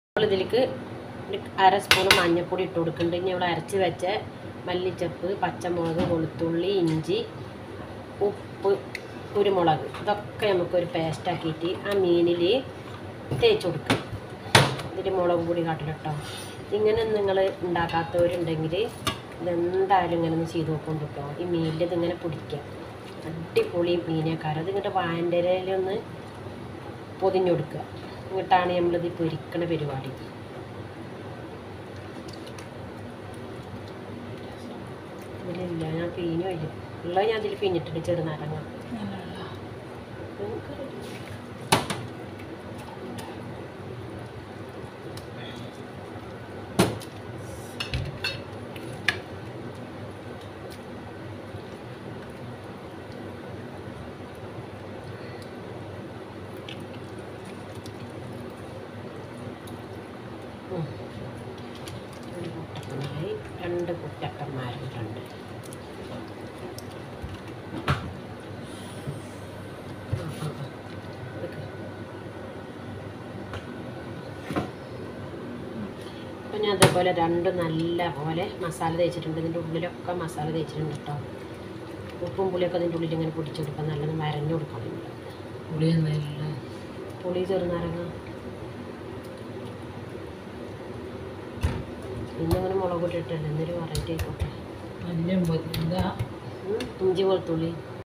ഇതിലേക്ക് അര സ്പൂൺ മഞ്ഞൾപ്പൊടി ഇട്ട് കൊടുക്കുന്നുണ്ട്. ഇനി നമ്മൾ അരച്ച് വെച്ച മല്ലിച്ചപ്പ്, പച്ചമുളക്, വെളുത്തുള്ളി, ഇഞ്ചി, ഉപ്പ്, കുരുമുളക് ഇതൊക്കെ നമുക്കൊരു പേസ്റ്റാക്കിയിട്ട് ആ മീനിൽ തേച്ച് കൊടുക്കുക. ഇതിൽ മുളക് പൊടി കാട്ടിലിട്ടോ. ഇങ്ങനെ നിങ്ങൾ ഉണ്ടാക്കാത്തവരുണ്ടെങ്കിൽ ഇതെന്തായാലും ഇങ്ങനെ ഒന്ന് ചെയ്ത് നോക്കൊണ്ട് കേട്ടോ. ഈ മീനിൽ ഇതിങ്ങനെ പിടിക്കുക. അടിപൊളി മീനേക്കാരം. അതിങ്ങോട്ട് വാഴൻ്റെ ഇലയിലൊന്ന് പൊതിഞ്ഞു കൊടുക്കുക. ഇങ്ങോട്ടാണ് നമ്മളിത് പൊരിക്കണ പരിപാടി. ഇതിലില്ല, ഞാൻ പീഞ്ഞു വയ്യ ഉള്ളത് ഞാൻ അതിൽ പിന്നിട്ടിട്ട് ചെറുനാരങ്ങ. രണ്ട് കുട്ടക്കന്മാരുണ്ട്. അപ്പം ഞാൻ അതേപോലെ രണ്ട് നല്ല പോലെ മസാല തേച്ചിട്ടുണ്ട്. ഇതിൻ്റെ ഉള്ളിലൊക്കെ മസാല തേച്ചിട്ടുണ്ട് കേട്ടോ. ഉപ്പും പുളിയൊക്കെ അതിൻ്റെ ഉള്ളിൽ ഇങ്ങനെ പൊടിച്ചെടുക്കാം. നല്ലത് മരഞ്ഞു കൊടുക്കണം. പുളി ചെറുനാരങ്ങ പിന്നെ മുളക് പൊടി ഇട്ടല്ലേ എന്നൊരു വെറൈറ്റി ആയിക്കോട്ടെ. ഇഞ്ചി വെളുത്തുള്ളി